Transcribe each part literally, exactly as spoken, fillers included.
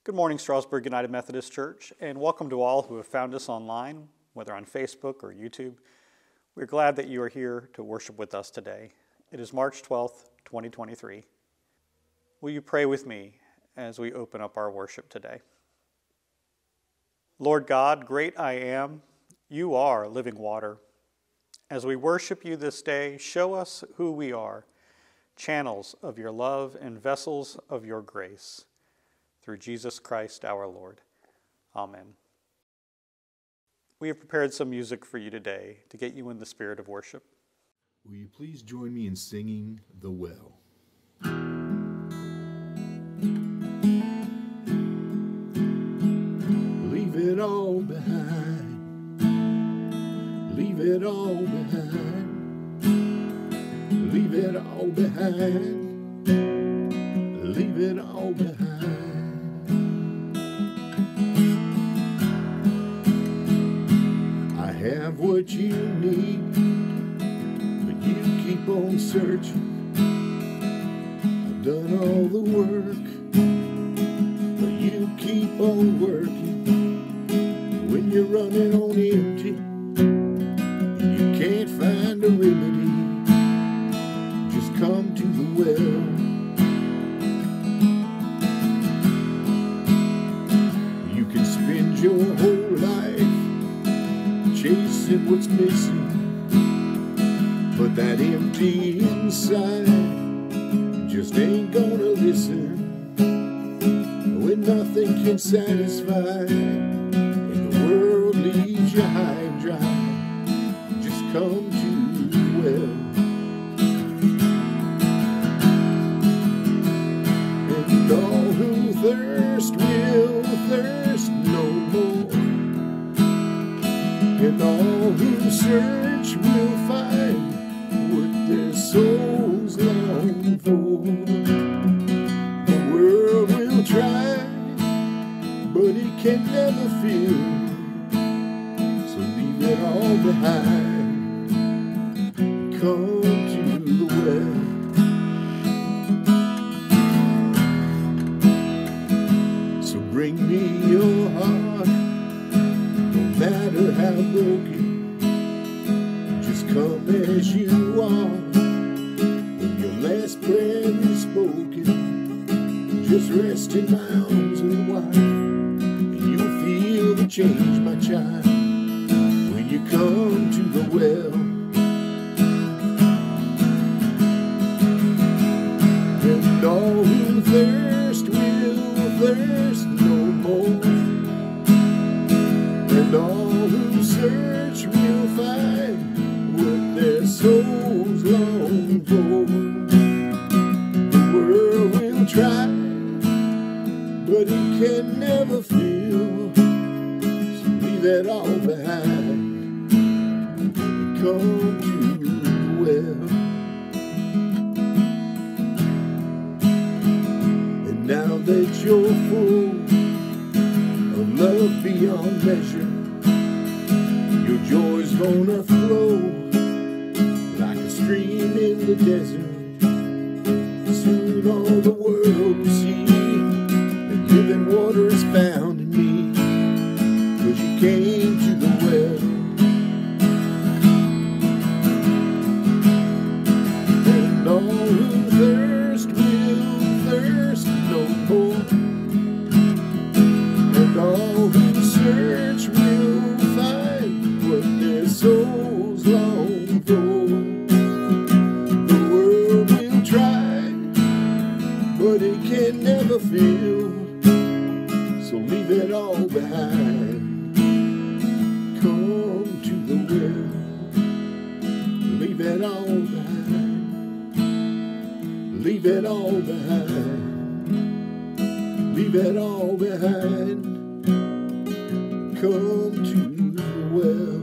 Good morning, Strasburg United Methodist Church, and welcome to all who have found us online, whether on Facebook or YouTube. We're glad that you are here to worship with us today. It is March twelfth, twenty twenty-three. Will you pray with me as we open up our worship today? Lord God, great I am, you are living water. As we worship you this day, show us who we are, channels of your love and vessels of your grace. Through Jesus Christ our Lord. Amen. We have prepared some music for you today to get you in the spirit of worship. Will you please join me in singing The Well? Leave it all behind. Leave it all behind. Leave it all behind. Leave it all behind. I have what you need, but you keep on searching. I've done all the work, but you keep on working. When you're running on empty, you can't find a remedy. Just come to the well. You can spend your whole life chasing what's missing, but that empty inside just ain't gonna listen. When nothing can satisfy and the world leaves you high and dry, just come to the well. And all who thirst will thirst no more, and all who search will find what their souls long for. The world will try, but it can never feel. So leave it all behind, come to the well. So bring me your heart, no matter how broken. Just come as you are. When your last prayer is spoken, just rest in my arms a while, and you'll feel the change, my child, when you come to the well. And all who thirst will thirst no more, and all who search will find what their souls long for. The world will try, but it can never feel. So leave it all behind and come to the well. And now that you're full of love beyond measure, your joy's gonna flow like a stream in the desert. Soon all the world will see that living water is found in me, 'cause you came to the well. And all who thirst will thirst no more, and all who search will find what their souls long for. The world will try, but it can never feel. So leave it all behind, come to the well. Leave it all behind, leave it all behind, leave it all behind, come to the well.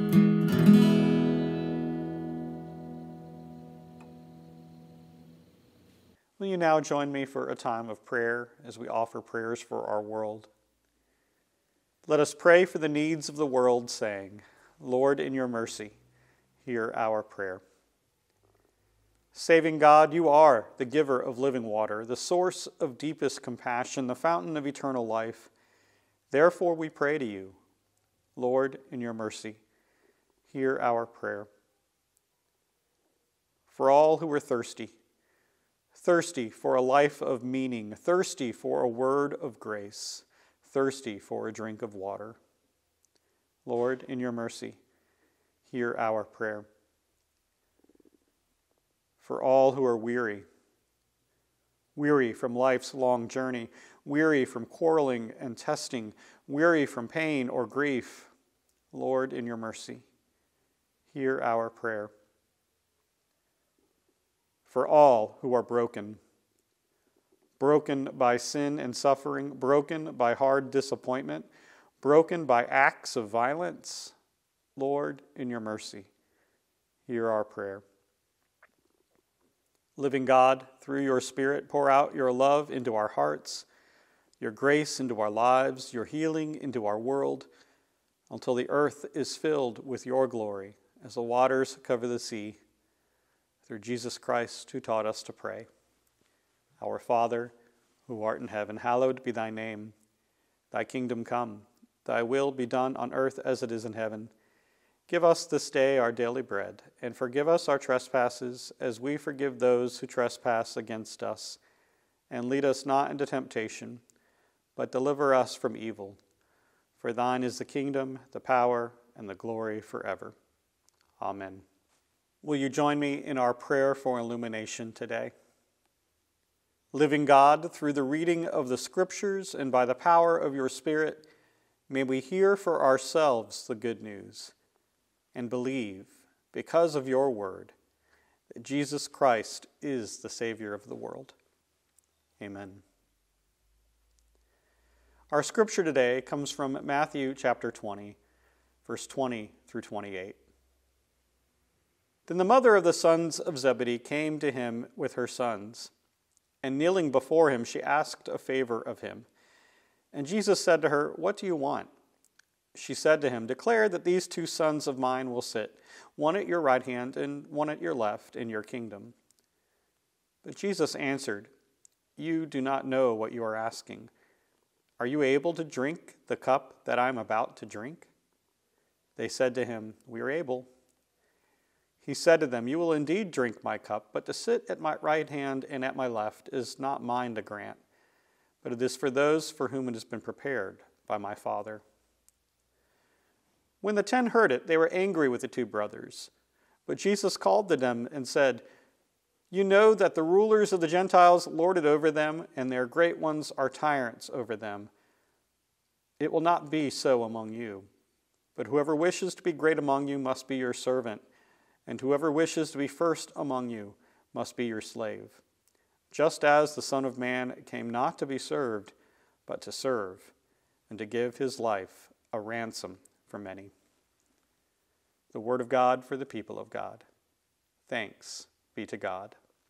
Will you now join me for a time of prayer as we offer prayers for our world? Let us pray for the needs of the world, saying, Lord, in your mercy, hear our prayer. Saving God, you are the giver of living water, the source of deepest compassion, the fountain of eternal life. Therefore we pray to you, Lord, in your mercy, hear our prayer. For all who are thirsty, thirsty for a life of meaning, thirsty for a word of grace, thirsty for a drink of water. Lord, in your mercy, hear our prayer. For all who are weary, weary from life's long journey, weary from quarreling and testing, weary from pain or grief, Lord, in your mercy, hear our prayer. For all who are broken, broken by sin and suffering, broken by hard disappointment, broken by acts of violence, Lord, in your mercy, hear our prayer. Living God, through your Spirit, pour out your love into our hearts, your grace into our lives, your healing into our world, until the earth is filled with your glory, as the waters cover the sea, through Jesus Christ, who taught us to pray. Our Father, who art in heaven, hallowed be thy name. Thy kingdom come, thy will be done on earth as it is in heaven. Give us this day our daily bread, and forgive us our trespasses, as we forgive those who trespass against us. And lead us not into temptation, but deliver us from evil. For thine is the kingdom, the power, and the glory forever. Amen. Will you join me in our prayer for illumination today? Living God, through the reading of the Scriptures and by the power of your Spirit, may we hear for ourselves the good news and believe, because of your word, that Jesus Christ is the Savior of the world. Amen. Our scripture today comes from Matthew chapter twenty, verse twenty through twenty-eight. Then the mother of the sons of Zebedee came to him with her sons, and kneeling before him, she asked a favor of him. And Jesus said to her, "What do you want?" She said to him, "Declare that these two sons of mine will sit, one at your right hand and one at your left, in your kingdom." But Jesus answered, "You do not know what you are asking. Are you able to drink the cup that I am about to drink?" They said to him, "We are able." He said to them, "You will indeed drink my cup, but to sit at my right hand and at my left is not mine to grant, but it is for those for whom it has been prepared by my Father." When the ten heard it, they were angry with the two brothers. But Jesus called to them and said, "You know that the rulers of the Gentiles lord it over them, and their great ones are tyrants over them. It will not be so among you. But whoever wishes to be great among you must be your servant, and whoever wishes to be first among you must be your slave. Just as the Son of Man came not to be served, but to serve, and to give his life a ransom for many." The word of God for the people of God. Thanks be to God.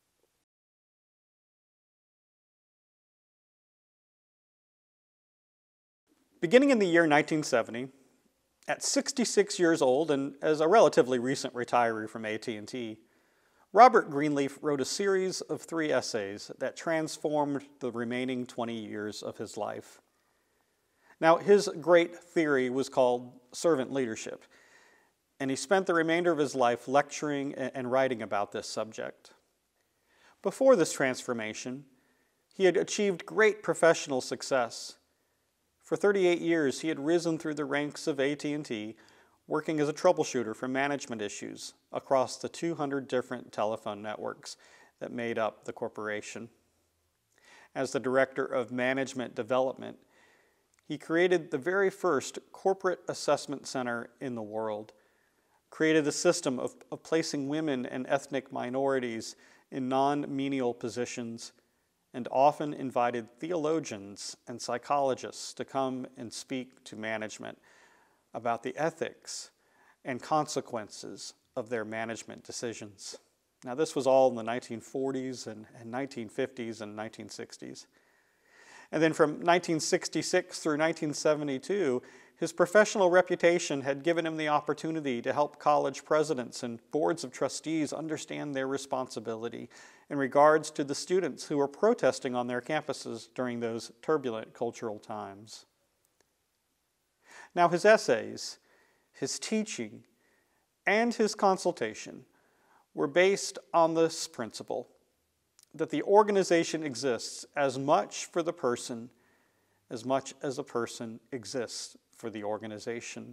Beginning in the year nineteen seventy, at sixty-six years old and as a relatively recent retiree from A T and T, Robert Greenleaf wrote a series of three essays that transformed the remaining twenty years of his life. Now, his great theory was called servant leadership, and he spent the remainder of his life lecturing and writing about this subject. Before this transformation, he had achieved great professional success. For thirty-eight years, he had risen through the ranks of A T and T, working as a troubleshooter for management issues across the two hundred different telephone networks that made up the corporation. As the director of management development, he created the very first corporate assessment center in the world, created a system of, of placing women and ethnic minorities in non-menial positions, and often invited theologians and psychologists to come and speak to management about the ethics and consequences of their management decisions. Now, this was all in the nineteen forties and, and nineteen fifties and nineteen sixties. And then from nineteen sixty-six through nineteen seventy-two, His professional reputation had given him the opportunity to help college presidents and boards of trustees understand their responsibility in regards to the students who were protesting on their campuses during those turbulent cultural times. Now, his essays, his teaching, and his consultation were based on this principle, that the organization exists as much for the person as much as a person exists for the organization.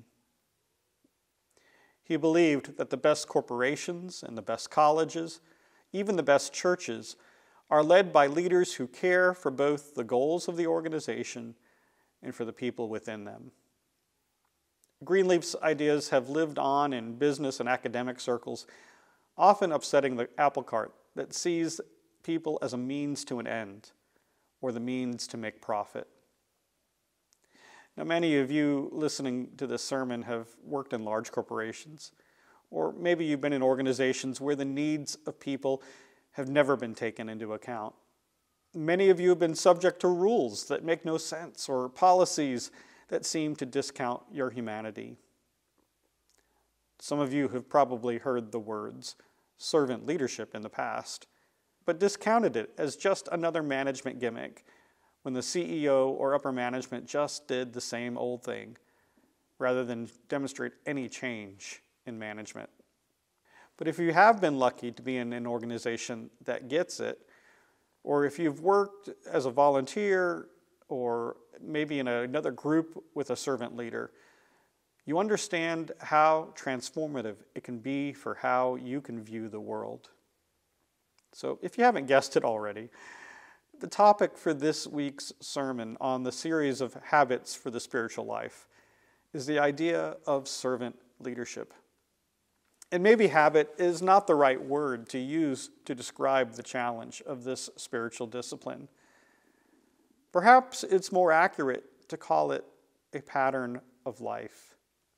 He believed that the best corporations and the best colleges, even the best churches, are led by leaders who care for both the goals of the organization and for the people within them. Greenleaf's ideas have lived on in business and academic circles, often upsetting the apple cart that sees people as a means to an end, or the means to make profit. Now, many of you listening to this sermon have worked in large corporations, or maybe you've been in organizations where the needs of people have never been taken into account. Many of you have been subject to rules that make no sense, or policies that seem to discount your humanity. Some of you have probably heard the words servant leadership in the past, but discounted it as just another management gimmick when the C E O or upper management just did the same old thing, rather than demonstrate any change in management. But if you have been lucky to be in an organization that gets it, or if you've worked as a volunteer or maybe in a, another group with a servant leader, you understand how transformative it can be for how you can view the world. So if you haven't guessed it already, the topic for this week's sermon on the series of habits for the spiritual life is the idea of servant leadership. And maybe habit is not the right word to use to describe the challenge of this spiritual discipline. Perhaps it's more accurate to call it a pattern of life.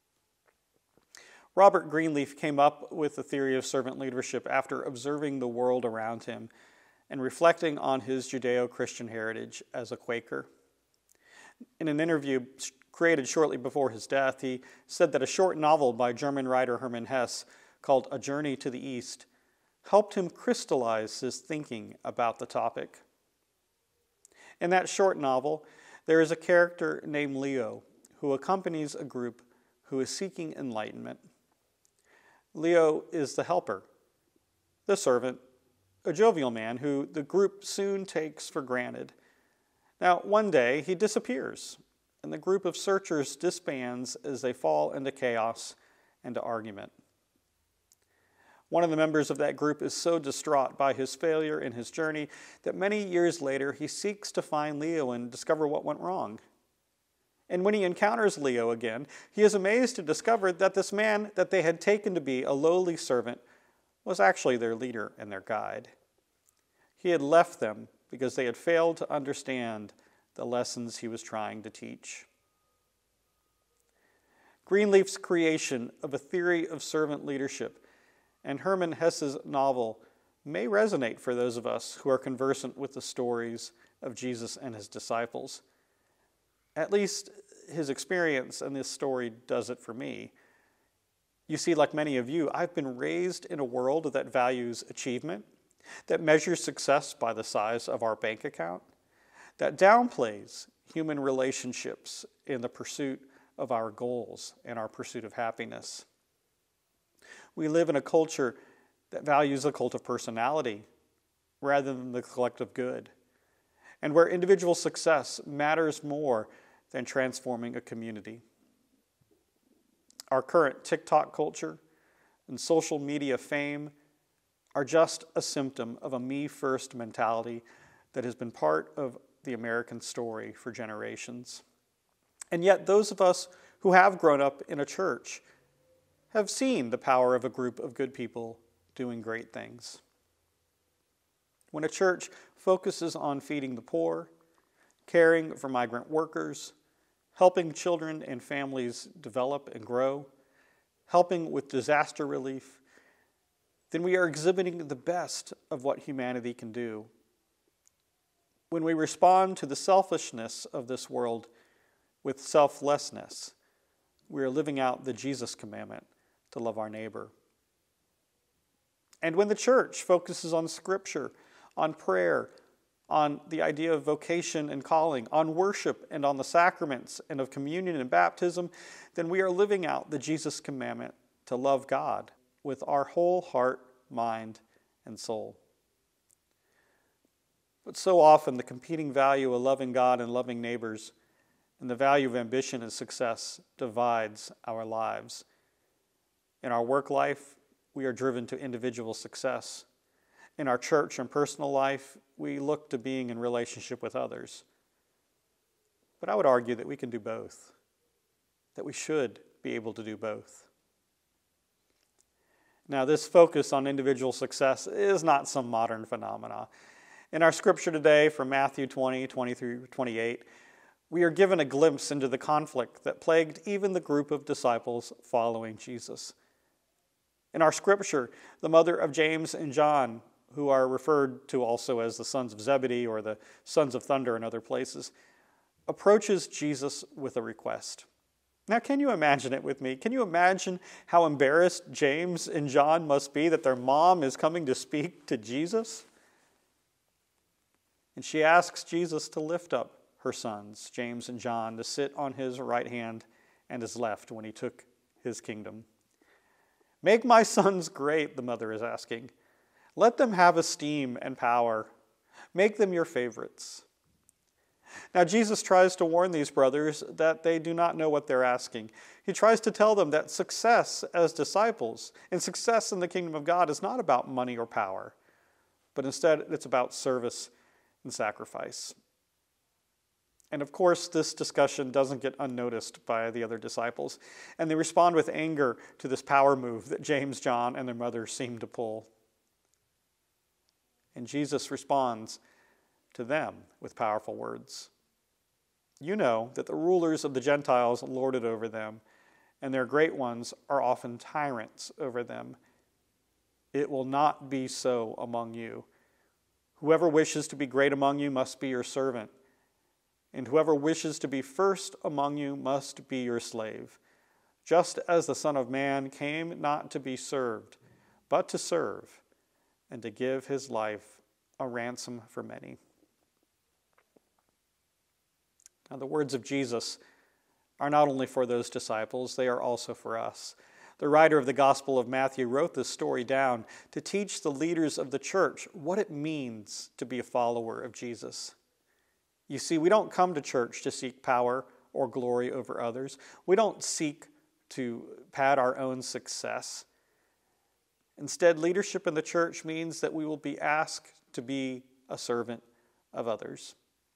Robert Greenleaf came up with the theory of servant leadership after observing the world around him and reflecting on his Judeo-Christian heritage as a Quaker. In an interview created shortly before his death, he said that a short novel by German writer Hermann Hesse called A Journey to the East helped him crystallize his thinking about the topic. In that short novel, there is a character named Leo who accompanies a group who is seeking enlightenment. Leo is the helper, the servant, a jovial man who the group soon takes for granted. Now, one day, he disappears, and the group of searchers disbands as they fall into chaos and to argument. One of the members of that group is so distraught by his failure in his journey that many years later, he seeks to find Leo and discover what went wrong. And when he encounters Leo again, he is amazed to discover that this man that they had taken to be a lowly servant was actually their leader and their guide. He had left them because they had failed to understand the lessons he was trying to teach. Greenleaf's creation of a theory of servant leadership and Hermann Hesse's novel may resonate for those of us who are conversant with the stories of Jesus and his disciples. At least his experience in this story does it for me. You see, like many of you, I've been raised in a world that values achievement, that measures success by the size of our bank account, that downplays human relationships in the pursuit of our goals and our pursuit of happiness. We live in a culture that values the cult of personality rather than the collective good, and where individual success matters more than transforming a community. Our current TikTok culture and social media fame are just a symptom of a me-first mentality that has been part of the American story for generations. And yet those of us who have grown up in a church have seen the power of a group of good people doing great things. When a church focuses on feeding the poor, caring for migrant workers, helping children and families develop and grow, helping with disaster relief, then we are exhibiting the best of what humanity can do. When we respond to the selfishness of this world with selflessness, we are living out the Jesus commandment to love our neighbor. And when the church focuses on Scripture, on prayer, on the idea of vocation and calling, on worship and on the sacraments and of communion and baptism, then we are living out the Jesus commandment to love God with our whole heart, mind, and soul. But so often the competing value of loving God and loving neighbors and the value of ambition and success divides our lives. In our work life, we are driven to individual success. In our church and personal life, we look to being in relationship with others. But I would argue that we can do both, that we should be able to do both. Now, this focus on individual success is not some modern phenomena. In our scripture today from Matthew twenty, twenty through twenty-eight, we are given a glimpse into the conflict that plagued even the group of disciples following Jesus. In our scripture, the mother of James and John, who are referred to also as the sons of Zebedee or the sons of thunder in other places, approaches Jesus with a request. Now, can you imagine it with me? Can you imagine how embarrassed James and John must be that their mom is coming to speak to Jesus? And she asks Jesus to lift up her sons, James and John, to sit on his right hand and his left when he took his kingdom. Make my sons great, the mother is asking. Let them have esteem and power. Make them your favorites. Now, Jesus tries to warn these brothers that they do not know what they're asking. He tries to tell them that success as disciples and success in the kingdom of God is not about money or power, but instead it's about service and sacrifice. And of course, this discussion doesn't get unnoticed by the other disciples, and they respond with anger to this power move that James, John, and their mother seem to pull. And Jesus responds to them with powerful words. You know that the rulers of the Gentiles lord it over them, and their great ones are often tyrants over them. It will not be so among you. Whoever wishes to be great among you must be your servant, and whoever wishes to be first among you must be your slave, just as the Son of Man came not to be served, but to serve, and to give his life a ransom for many. Now, the words of Jesus are not only for those disciples, they are also for us. The writer of the Gospel of Matthew wrote this story down to teach the leaders of the church what it means to be a follower of Jesus. You see, we don't come to church to seek power or glory over others. We don't seek to pad our own success. Instead, leadership in the church means that we will be asked to be a servant of others.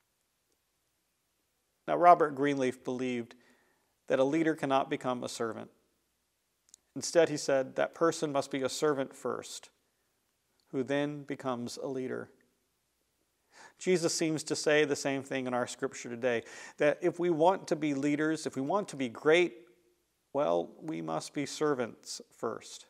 Now, Robert Greenleaf believed that a leader cannot become a servant. Instead, he said that person must be a servant first, who then becomes a leader. Jesus seems to say the same thing in our scripture today, that if we want to be leaders, if we want to be great, well, we must be servants first.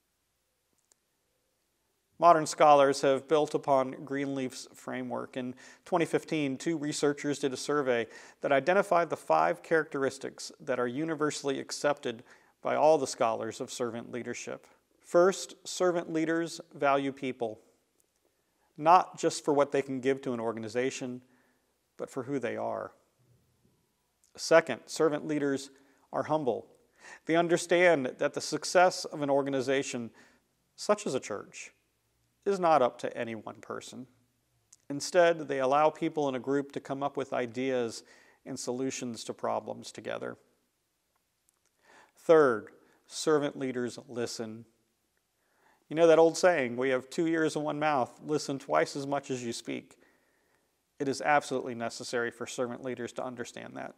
Modern scholars have built upon Greenleaf's framework. In twenty fifteen, two researchers did a survey that identified the five characteristics that are universally accepted by all the scholars of servant leadership. First, servant leaders value people, not just for what they can give to an organization, but for who they are. Second, servant leaders are humble. They understand that the success of an organization, such as a church, is not up to any one person. Instead, they allow people in a group to come up with ideas and solutions to problems together. Third, servant leaders listen. You know that old saying, we have two ears and one mouth, listen twice as much as you speak. It is absolutely necessary for servant leaders to understand that.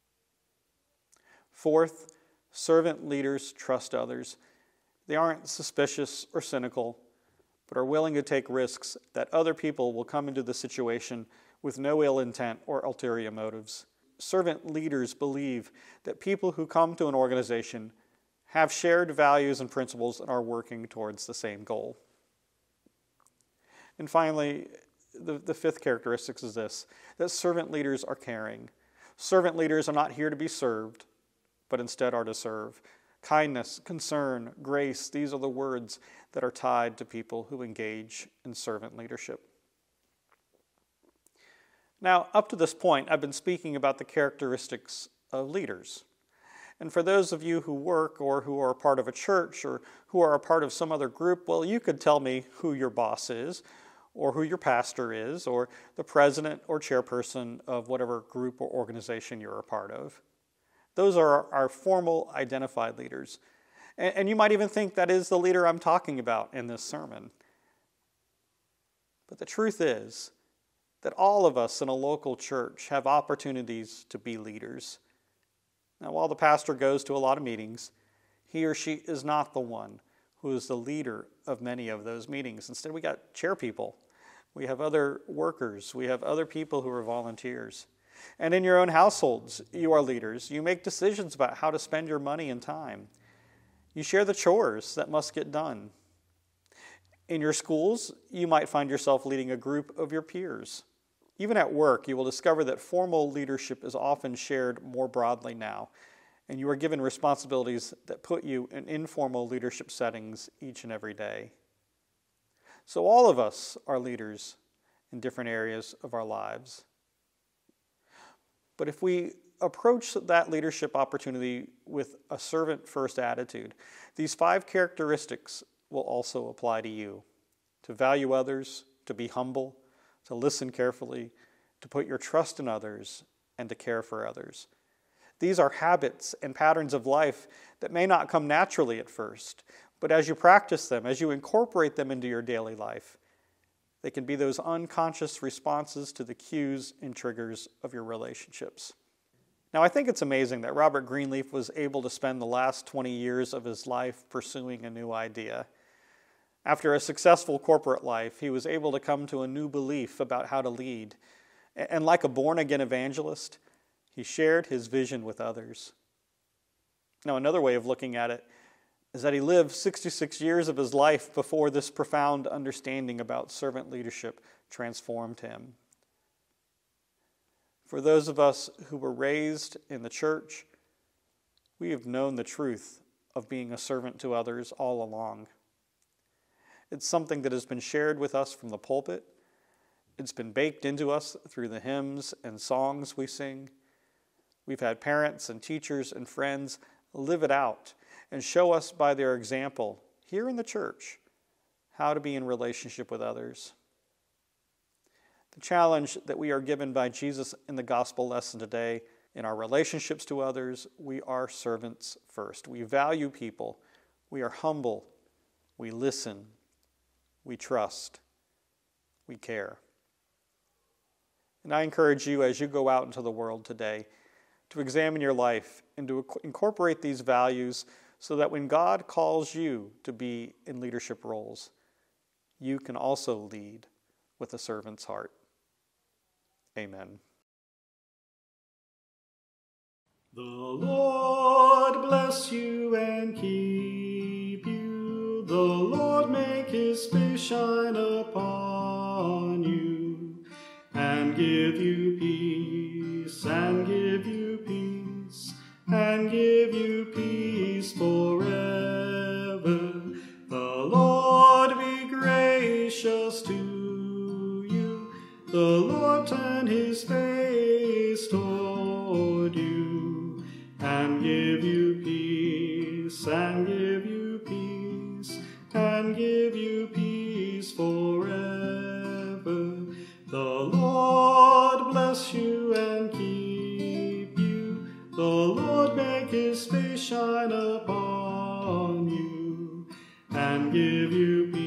Fourth, servant leaders trust others. They aren't suspicious or cynical, but are willing to take risks that other people will come into the situation with no ill intent or ulterior motives. Servant leaders believe that people who come to an organization have shared values and principles and are working towards the same goal. And finally, the, the fifth characteristic is this, that servant leaders are caring. Servant leaders are not here to be served, but instead are to serve. Kindness, concern, grace, these are the words that are tied to people who engage in servant leadership. Now, up to this point, I've been speaking about the characteristics of leaders. And for those of you who work or who are a part of a church or who are a part of some other group, well, you could tell me who your boss is or who your pastor is or the president or chairperson of whatever group or organization you're a part of. Those are our formal identified leaders. And, and you might even think that is the leader I'm talking about in this sermon. But the truth is that all of us in a local church have opportunities to be leaders. Now, while the pastor goes to a lot of meetings, he or she is not the one who is the leader of many of those meetings. Instead, we got chair people. We have other workers. We have other people who are volunteers. And in your own households, you are leaders. You make decisions about how to spend your money and time. You share the chores that must get done. In your schools, you might find yourself leading a group of your peers. Even at work, you will discover that formal leadership is often shared more broadly now, and you are given responsibilities that put you in informal leadership settings each and every day. So all of us are leaders in different areas of our lives. But if we approach that leadership opportunity with a servant-first attitude, these five characteristics will also apply to you: to value others, to be humble, to listen carefully, to put your trust in others, and to care for others. These are habits and patterns of life that may not come naturally at first, but as you practice them, as you incorporate them into your daily life, they can be those unconscious responses to the cues and triggers of your relationships. Now, I think it's amazing that Robert Greenleaf was able to spend the last twenty years of his life pursuing a new idea. After a successful corporate life, he was able to come to a new belief about how to lead. And like a born-again evangelist, he shared his vision with others. Now, another way of looking at it is that he lived sixty-six years of his life before this profound understanding about servant leadership transformed him. For those of us who were raised in the church, we have known the truth of being a servant to others all along. It's something that has been shared with us from the pulpit. It's been baked into us through the hymns and songs we sing. We've had parents and teachers and friends live it out and show us by their example here in the church how to be in relationship with others. The challenge that we are given by Jesus in the gospel lesson today: in our relationships to others, we are servants first. We value people. We are humble. We listen. We trust. We care. And I encourage you, as you go out into the world today, to examine your life and to incorporate these values so that when God calls you to be in leadership roles, you can also lead with a servant's heart. Amen. The Lord bless you and keep you. The Lord make his face shine upon you and give you peace, and give you peace, and give you peace forever. The Lord be gracious to you. The Lord turn his face toward you and give you peace, and give you peace, and give you peace forever. The Lord bless you and keep you. The Lord make his face shine upon you and give you peace.